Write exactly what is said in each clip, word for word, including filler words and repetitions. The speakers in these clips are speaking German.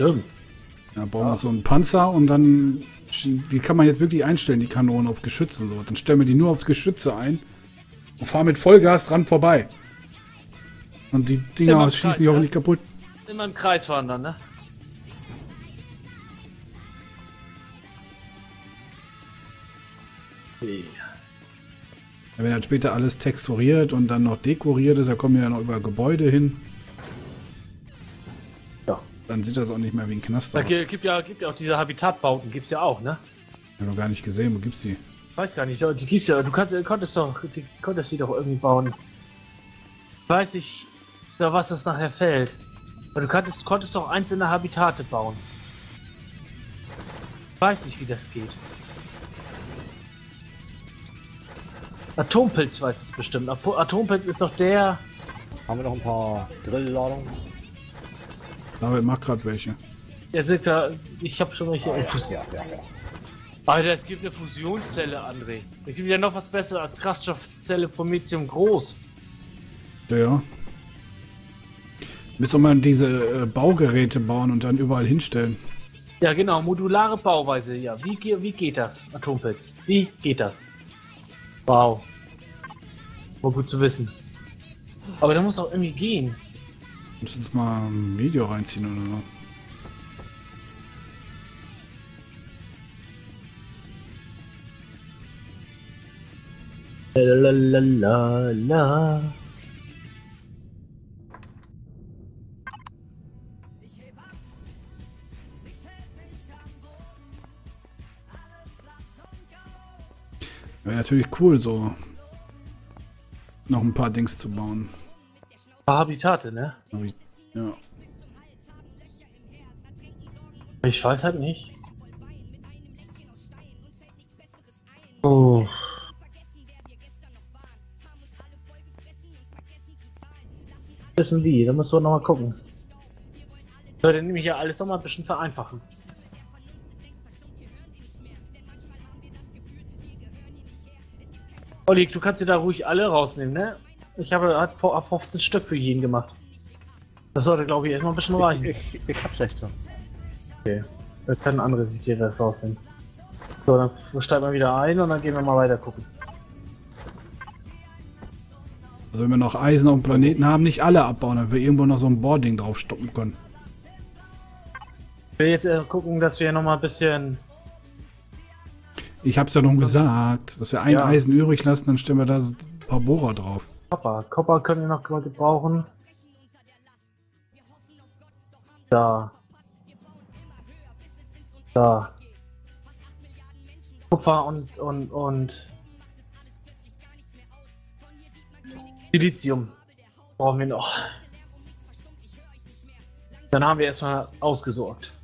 Stimmt. Ja, bauen wir so einen Panzer und dann, die kann man jetzt wirklich einstellen, die Kanonen auf Geschütze. So. Dann stellen wir die nur auf Geschütze ein und fahren mit Vollgas dran vorbei. Und die Dinger Immer im schießen Kreis, die auch ne? nicht kaputt. Immer im Kreis fahren dann, ne? Okay. Wenn dann später alles texturiert und dann noch dekoriert ist, da kommen wir ja noch über Gebäude hin. Ja. Dann sieht das auch nicht mehr wie ein Knast Da aus. gi- gibt ja, gibt ja auch diese Habitatbauten, gibt's ja auch, ne? Ich habe noch gar nicht gesehen, wo gibt's die? Ich weiß gar nicht, die gibt's ja, du kannst, konntest doch, die, konntest die doch irgendwie bauen. Ich weiß nicht, da was das nachher fällt. Aber du konntest, konntest doch einzelne Habitate bauen. Ich weiß nicht, wie das geht. Atompilz weiß es bestimmt. Apo- Atompilz ist doch der... Haben wir noch ein paar Grillladungen? David macht gerade welche. Der sagt da, ich habe schon welche Infos. Ja, ja, ja. Alter, es gibt eine Fusionszelle, André. Es gibt ja noch was besser als Kraftstoffzelle Promethium groß. Ja, ja. Müssen wir mal diese äh, Baugeräte bauen und dann überall hinstellen. Ja genau, modulare Bauweise, ja. Wie, ge- wie geht das, Atompilz? Wie geht das? Wow. War gut zu wissen. Aber da muss auch irgendwie gehen. Müssen uns mal ein Video reinziehen oder so. Lalalala. Wäre natürlich cool, so noch ein paar Dings zu bauen. Paar Habitate, ne? Aber ich, ja. Ich weiß halt nicht. Oh. Wissen wie, da müssen wir noch mal gucken. Sollte nämlich ja alles noch mal ein bisschen vereinfachen. Olli, du kannst dir da ruhig alle rausnehmen, ne? Ich habe hat vor- ab fünfzehn Stück für jeden gemacht. Das sollte, glaube ich, erstmal ein bisschen reichen. Ich, ich hab sechzehn. Okay. Da können andere sich die Rest rausnehmen. So, dann steigen wir wieder ein und dann gehen wir mal weiter gucken. Also wenn wir noch Eisen auf dem Planeten haben, nicht alle abbauen, damit wir irgendwo noch so ein Boarding drauf stoppen können. Ich will jetzt äh, gucken, dass wir noch mal ein bisschen... Ich hab's ja noch gesagt, dass wir ein Ja. Eisen übrig lassen, dann stellen wir da so ein paar Bohrer drauf. Copper. Copper können wir noch mal gebrauchen. Da. Da. Kupfer und, und, und... Silizium brauchen wir noch. Dann haben wir erstmal ausgesorgt.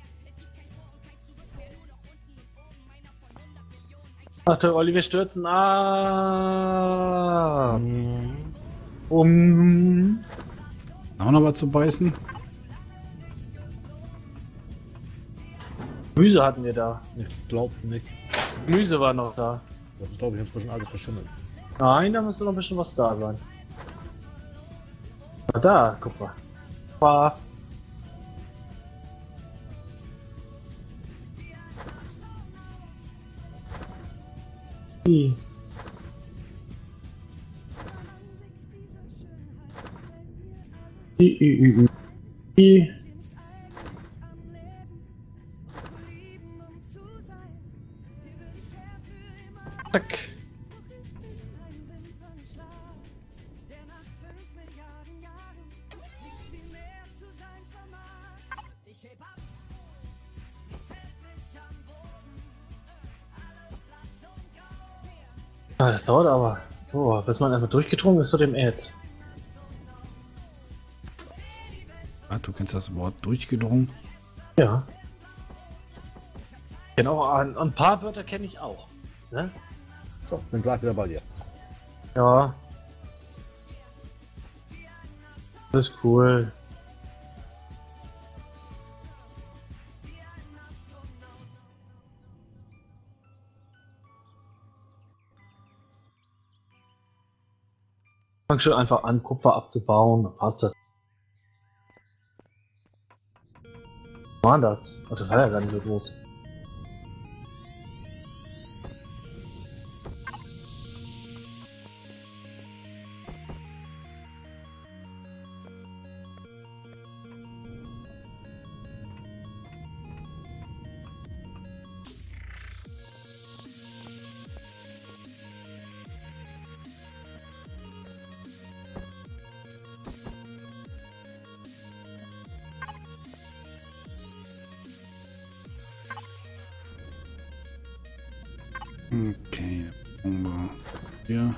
Warte, Olli, wir stürzen ab. Um. Auch noch was zu beißen? Gemüse hatten wir da. Ich glaub nicht. Gemüse war noch da. Das ist, glaube ich, inzwischen alles verschimmelt. Nein, da müsste noch ein bisschen was da sein. Ah, da, guck mal. War. I. I, I, I, I. Zack. Ah, das dauert aber. Oh, bis man einfach durchgedrungen ist zu dem Erz. Ah, du kennst das Wort durchgedrungen. Ja. Genau, ein, ein paar Wörter kenne ich auch. Ne? So, bin gleich wieder bei dir. Ja. Das ist cool. Fang schon einfach an, Kupfer abzubauen, dann passt das. War das? Ach, das war ja gar nicht so groß. Okay, Bombe. Hier.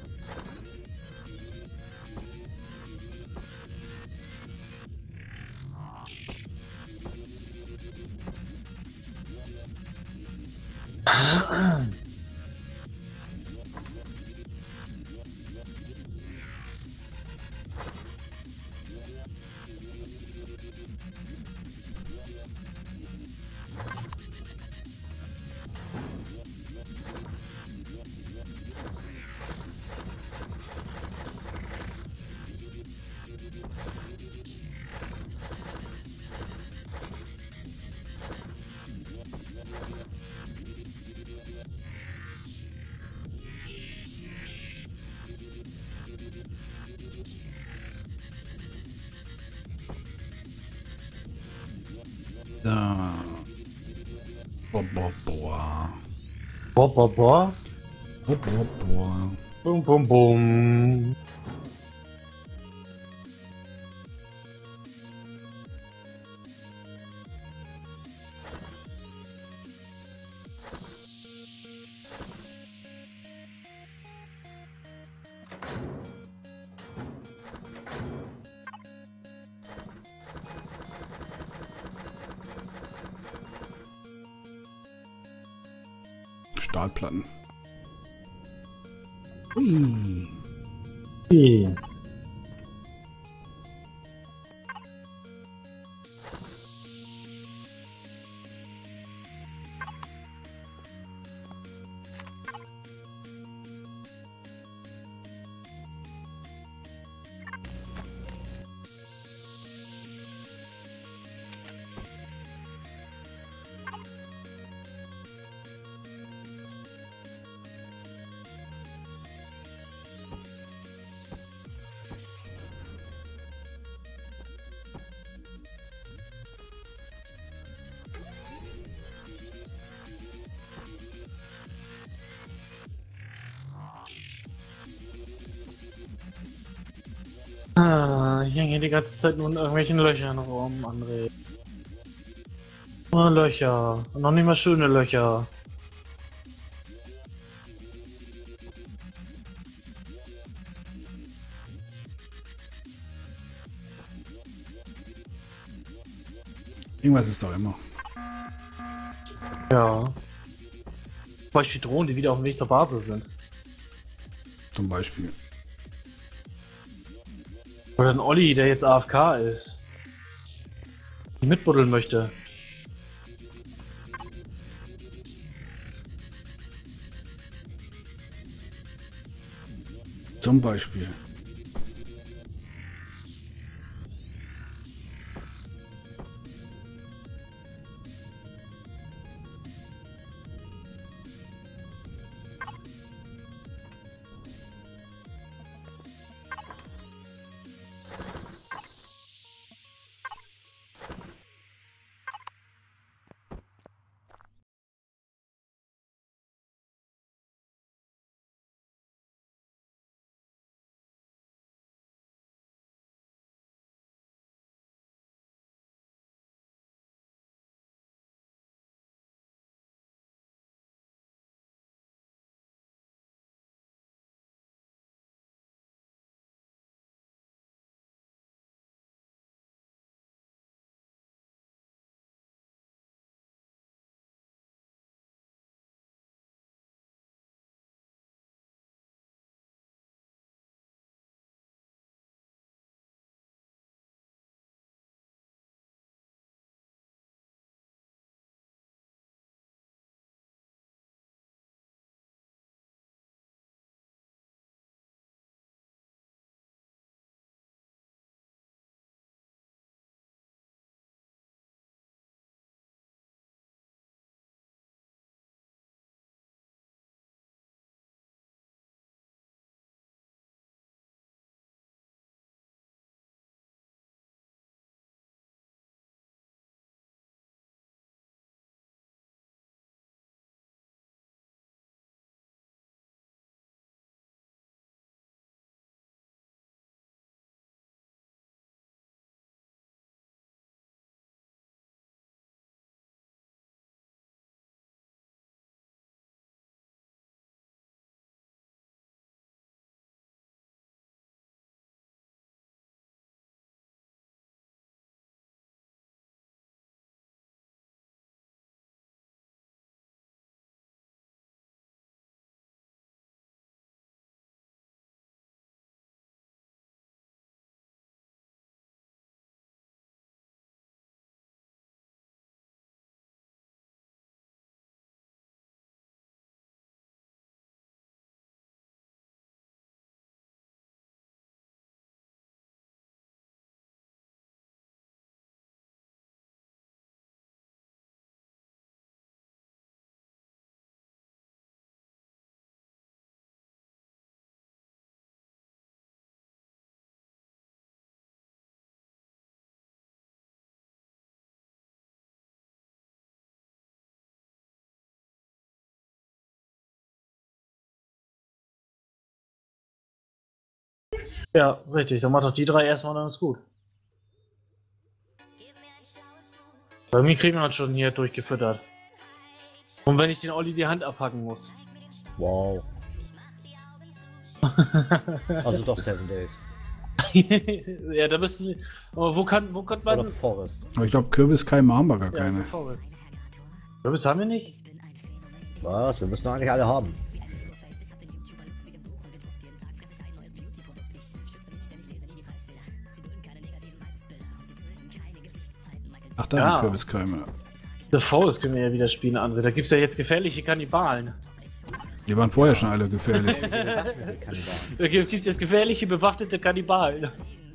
Da. Boah, boah, boah. Boah, boah, boah. Boah, boah, boah. Bum, bum, bum. Stahlplatten. Hui. Hm. Ah, ich hänge hier die ganze Zeit nur in irgendwelchen Löchern rum, André. Nur Löcher. Und noch nicht mal schöne Löcher. Irgendwas ist doch immer. Ja. Zum Beispiel Drohnen, die wieder auf dem Weg zur Basis sind. Zum Beispiel. Oder ein Olli, der jetzt A F K ist. Die mitbuddeln möchte. Zum Beispiel. Ja, richtig. Dann macht doch die drei erstmal, dann ist gut. Bei mir kriegen wir uns schon hier durchgefüttert. Und wenn ich den Olli die Hand abhacken muss. Wow. Also doch Seven Days. Ja, da müssen wir. Aber wo kann, wo kann man. Oder Forest. Aber ich glaube, Kürbiskeime haben wir gar Ja, keine. Forest. Kürbis haben wir nicht? Was? Wir müssen eigentlich alle haben. Ach, da Ja. sind Kürbiskeime. The Forest können wir ja wieder spielen, André. Da gibt's ja jetzt gefährliche Kannibalen. Die waren vorher schon alle gefährlich. Kannibalen. Da gibt- gibt's jetzt gefährliche, bewaffnete Kannibalen.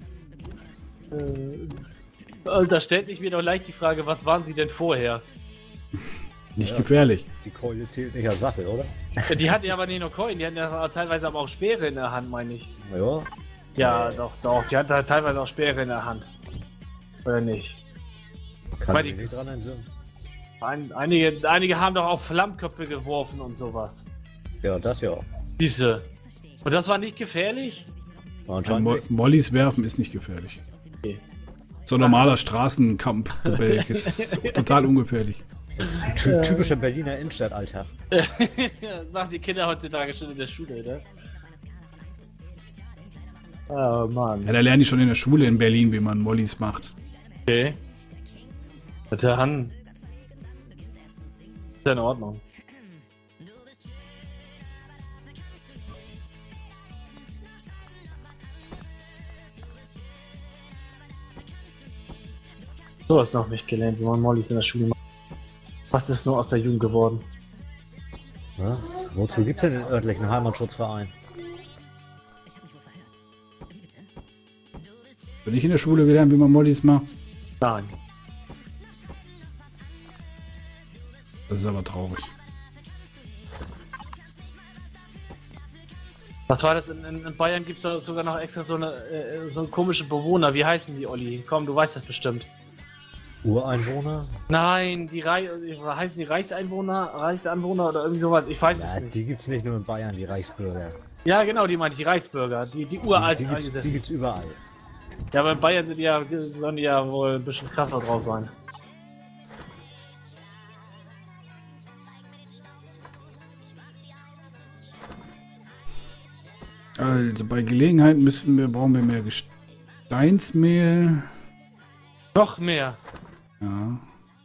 Äh, und da stellt sich mir doch leicht die Frage, was waren sie denn vorher? Nicht Ja. gefährlich. Die Keule zählt nicht als Waffe, oder? Die hatten ja aber nicht nur Keulen, die hatten ja teilweise aber auch Speere in der Hand, meine ich. Ja. Ja, Nee. doch, doch, die hatten da teilweise auch Speere in der Hand. Oder nicht? Kann Weil ich die- mich nicht dran entsinnen. Ein, einige, einige haben doch auch Flammköpfe geworfen und sowas. Ja, das ja. Diese. Und das war nicht gefährlich? Ein Anscheinend Mo nicht. Mollys werfen ist nicht gefährlich. Okay. So ein normaler Straßenkampfgebälk ist total ungefährlich. Ty typischer Berliner Innenstadt, Alter. Das machen die Kinder heutzutage schon in der Schule, ne? Oh Mann. Ja, da lernen die schon in der Schule in Berlin, wie man Mollys macht. Okay. Dann. Ist ja in Ordnung. So ist noch nicht gelernt, wie man Mollys in der Schule macht. Was ist nur aus der Jugend geworden? Was? Wozu gibt's denn den örtlichen Heimatschutzverein? Wenn ich in der Schule gelernt, wie man Mollys macht, Nein. das ist aber traurig. Was war das? In, in, in Bayern gibt es sogar noch extra so eine äh, so komische Bewohner. Wie heißen die, Olli? Komm, du weißt das bestimmt. Ureinwohner? Nein, die Rei heißen die Reichseinwohner, Reichsanwohner oder irgendwie sowas. Ich weiß Ja, es nicht. die gibt's nicht nur in Bayern, die Reichsbürger. Ja, genau, die meine ich, die Reichsbürger, die, die Die, uralt die, gibt's, die eingesessen. gibt's überall. Ja, aber in Bayern sind die ja, sollen die ja wohl ein bisschen krasser drauf sein. Also bei Gelegenheit müssen wir, brauchen wir mehr Gesteinsmehl. Noch mehr. Ja.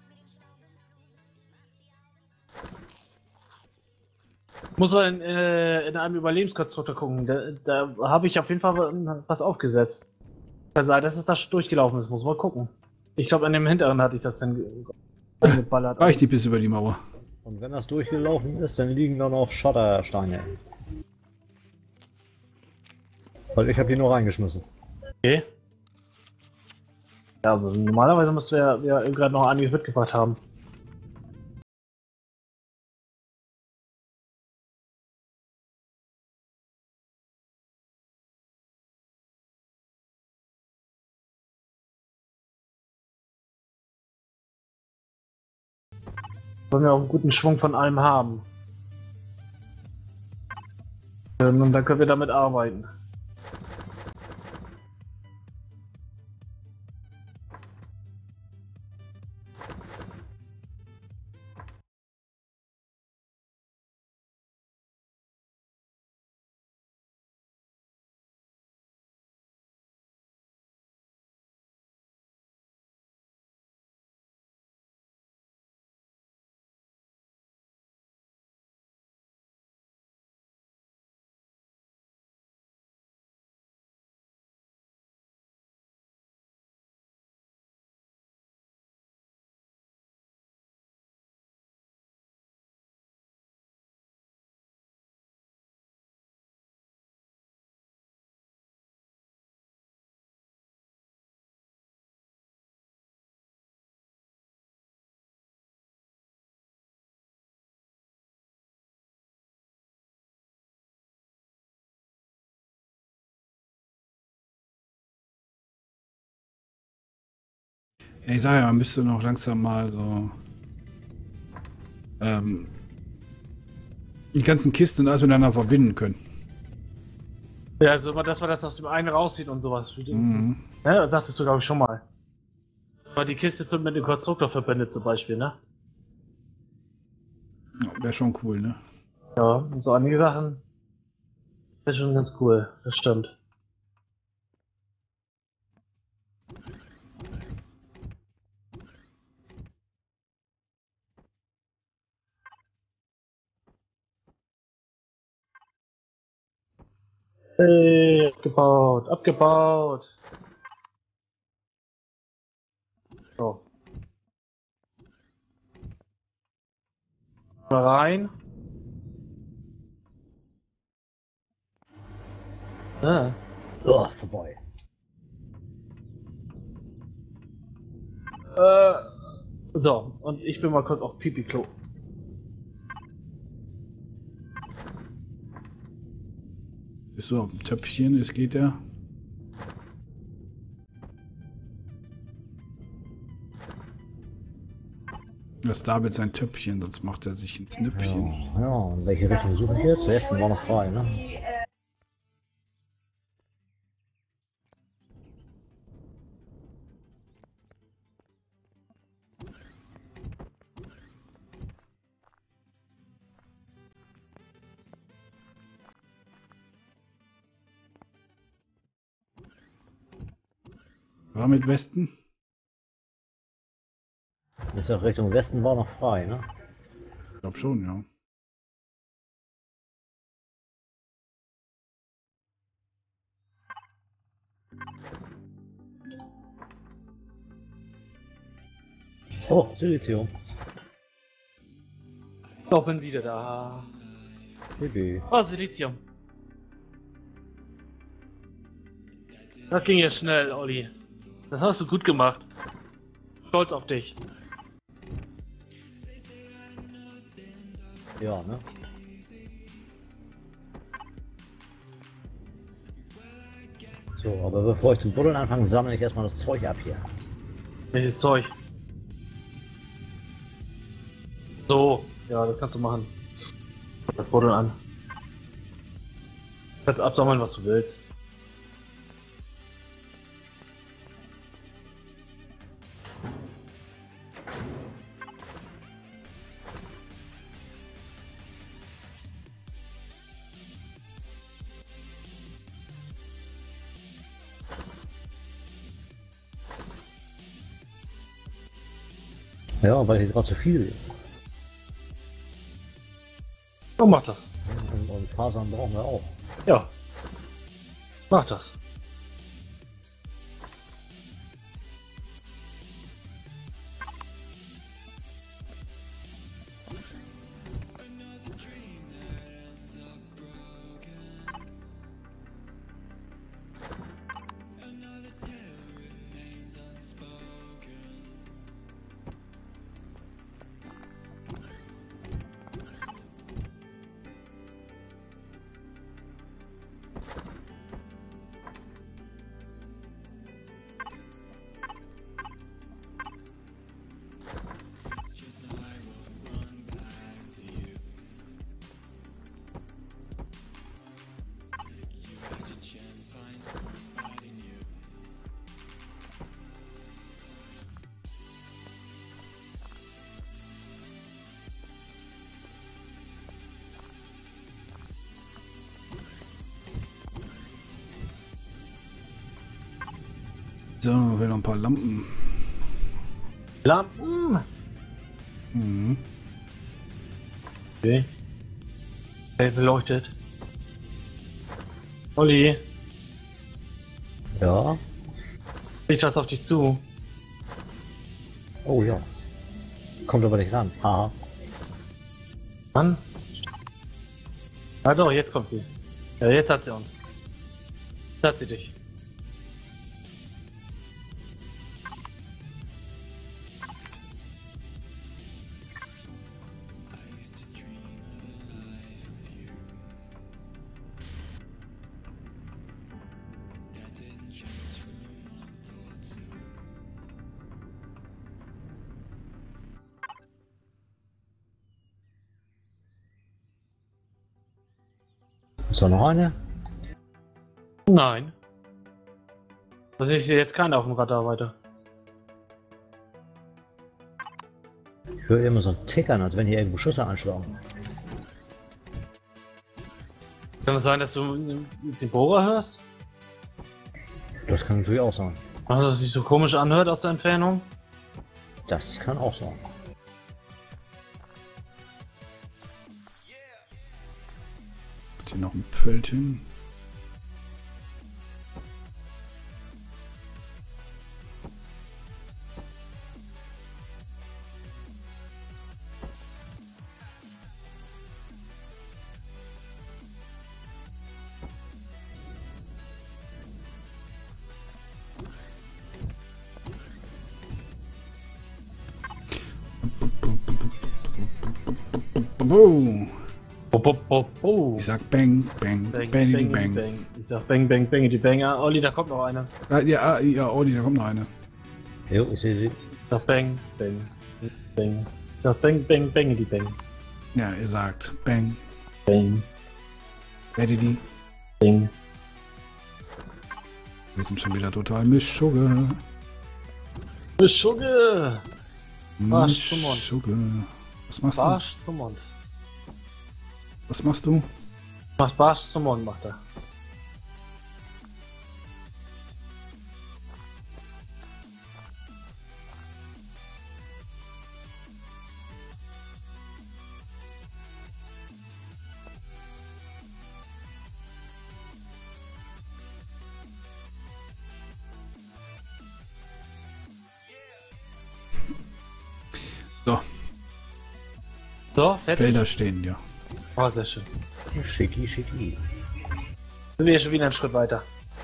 Muss man in, äh, in einem Überlebenskonstruktor gucken. Da, da habe ich auf jeden Fall was aufgesetzt. Kann sein, dass es da durchgelaufen ist. Muss mal gucken. Ich glaube, an dem hinteren hatte ich das dann ge- geballert. Reicht nicht bis über die Mauer. Und wenn das durchgelaufen ist, dann liegen da noch Schottersteine. Weil ich habe die nur reingeschmissen. Okay. Ja, aber normalerweise müsste ja, ja gerade noch einiges mitgebracht haben. Wollen wir auch einen guten Schwung von allem haben. Ähm, Und dann können wir damit arbeiten. Ja, ich sage ja, man müsste noch langsam mal so ähm, die ganzen Kisten und alles miteinander verbinden können. Ja, also immer, dass man das aus dem einen rauszieht und sowas. Mhm. Ja, das sagtest du, glaube ich, schon mal. Aber die Kiste zum mit dem Konstruktor verbindet zum Beispiel, ne? Ja, wäre schon cool, ne? Ja, und so einige Sachen. Das ist schon ganz cool, das stimmt. Hey, abgebaut, abgebaut. So. Mal rein. Ah. Oh, vorbei. Äh, so, und ich bin mal kurz auf Pipi-Klo. Bist du auf dem Töpfchen? Es geht ja. Das David sein Töpfchen, sonst macht er sich ins Nüpfchen. Ja, ja, in welche Richtung suche ich jetzt? Westen war noch frei, ne? War mit Westen? Ich sag, Richtung Westen war noch frei, ne? Ich glaube schon, ja. Oh, Silizium. Doch, bin wieder da. Baby. Oh, Silizium. Das ging ja schnell, Olli. Das hast du gut gemacht. Stolz auf dich. Ja, ne? So, aber bevor ich zum Buddeln anfange, sammle ich erstmal das Zeug ab hier. Welches Zeug? So, ja, das kannst du machen. Das Buddeln an. Du kannst absammeln, was du willst. Ja, weil hier gerade zu viel ist. So, mach das. Und, und Fasern brauchen wir auch. Ja. Mach das. So, will noch ein paar Lampen. Lampen. Mhm. Okay. Hell beleuchtet. Olli, Ja. ich was auf dich zu. Oh ja. Kommt aber nicht ran. Haha. Mann. Ah doch, jetzt kommt sie. Ja, jetzt hat sie uns. Jetzt hat sie dich. Ist da noch eine? Nein. Also ich sehe jetzt keinen auf dem Radar weiter. Ich höre immer so ein Tickern, als wenn hier irgendwo Schüsse anschlagen. Kann es sein, dass du den Bohrer hörst? Das kann natürlich auch sein. Also, dass es sich so komisch anhört aus der Entfernung? Das kann auch sein. Ist hier noch ein Feld hin? Oh. Bo, bo, bo, bo. Ich sag Bang, Bang, Bang, Bang, bang, Bang. bang. Ich sag Bang, Bang, Bang, die Banger. Olli, da kommt noch einer. Ah, ja, ah, ja, Olli, da kommt noch eine. Jo, ich sehe sie. Ich sag Bang, Bang, Bang. Ich sag Bang, Bang, Bang, die Bang. Ja, ihr sagt Bang, Bang, werde die. Bang. Wir sind schon wieder total Mischugge. Beschugge! Barsch zum Mund. Mischugge. Was machst Barsch zum Mund. du? Was machst du? Macht Barsch zum Mund, macht er. So, So, fertig? Felder stehen, ja. Oh, sehr schön. Schicki, schicki. Sind wir schon wieder einen Schritt weiter.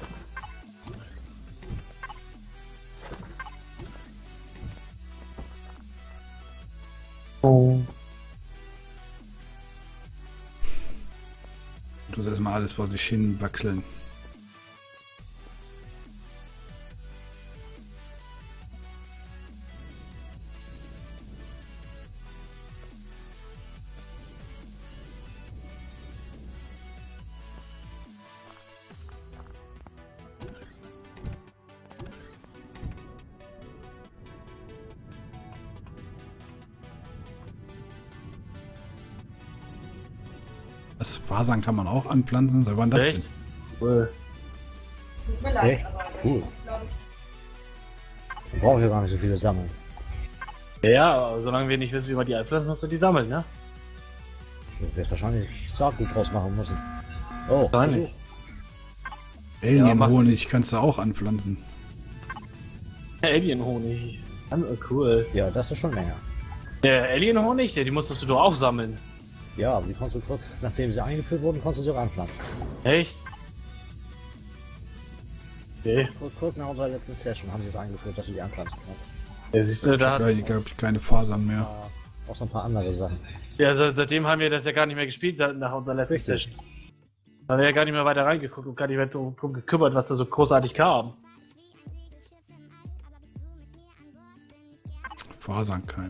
Oh. Du sollst erstmal alles vor sich hin wachseln. Das Fasern kann man auch anpflanzen. Soll man das Echt? denn? Cool. Tut mir leid, Echt? aber Cool. glaub ich, Man braucht ja gar nicht so viele sammeln. Ja, aber solange wir nicht wissen, wie man die einpflanzen, musst du die sammeln, ne? Du wirst wahrscheinlich Saatgut draus machen müssen. Oh, Wahrscheinlich. Alien-Honig kannst du auch anpflanzen. Alien-Honig. Ah, cool. ja, das ist schon länger. Der Alien-Honig, der, die musstest du doch auch sammeln. Ja, aber die konntest du kurz, nachdem sie eingeführt wurden, konntest du sie auch anpflanzen. Echt? Okay. Kurz, kurz nach unserer letzten Session haben sie es eingeführt, dass du die anpflanzen kannst. Ja, siehst du, Ich da habe hat, gar keine Fasern mehr. Äh, auch so ein paar andere Sachen. ja, se- seitdem haben wir das ja gar nicht mehr gespielt, seit- nach unserer letzten Richtig. Session. Da haben wir ja gar nicht mehr weiter reingeguckt und gar nicht mehr drum drum gekümmert, was da so großartig kam. Fasern kein.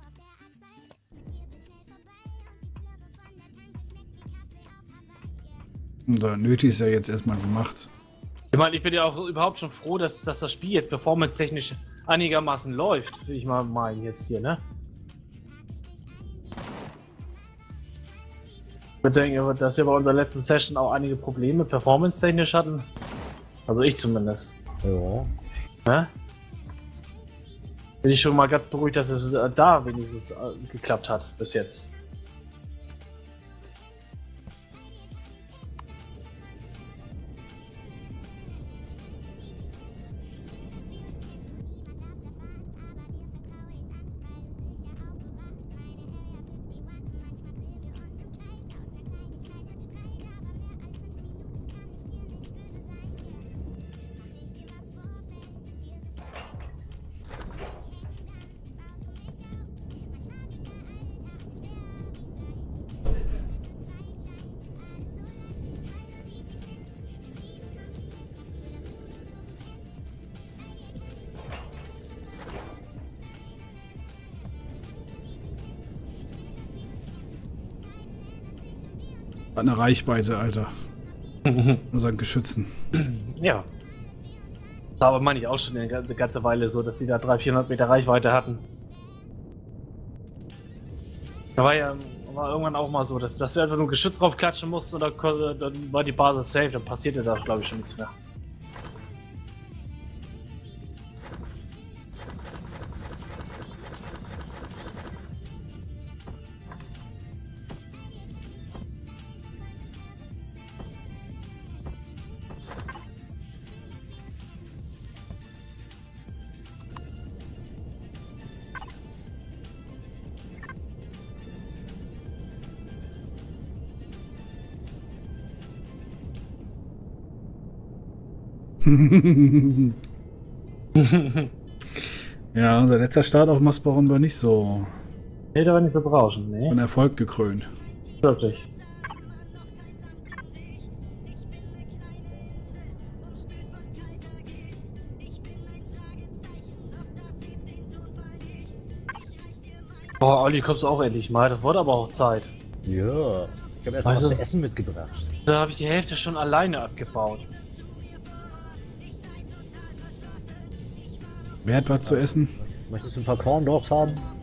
So, nötig ist ja jetzt erstmal gemacht. Ich meine, ich bin ja auch überhaupt schon froh, dass, dass das Spiel jetzt performance-technisch einigermaßen läuft, will ich mal meinen jetzt hier, ne? Ich bedenke, dass wir bei unserer letzten Session auch einige Probleme performance-technisch hatten. Also ich zumindest. Ja. Ne? Bin ich schon mal ganz beruhigt, dass es äh, da wenigstens äh, geklappt hat bis jetzt. Hat eine Reichweite, Alter. unseren Geschützen. Ja. Aber meine ich auch schon eine ganze Weile so, dass sie da dreihundert, vierhundert Meter Reichweite hatten. Da war ja war irgendwann auch mal so, dass, dass du einfach nur ein Geschütz drauf klatschen musst und dann, dann war die Basis safe, dann passierte da glaube ich schon nichts mehr. Ja, unser letzter Start auf Mastbaron war nicht so Nee, der war nicht so berauschend, nee. von Erfolg gekrönt. Wirklich. Boah, Olli, kommst du auch endlich mal, das wurde aber auch Zeit. Ja. Ich habe erst Also- was zu essen mitgebracht. Da habe ich die Hälfte schon alleine abgebaut. Wer hat was zu essen? Möchtest du ein paar Corn Dogs haben?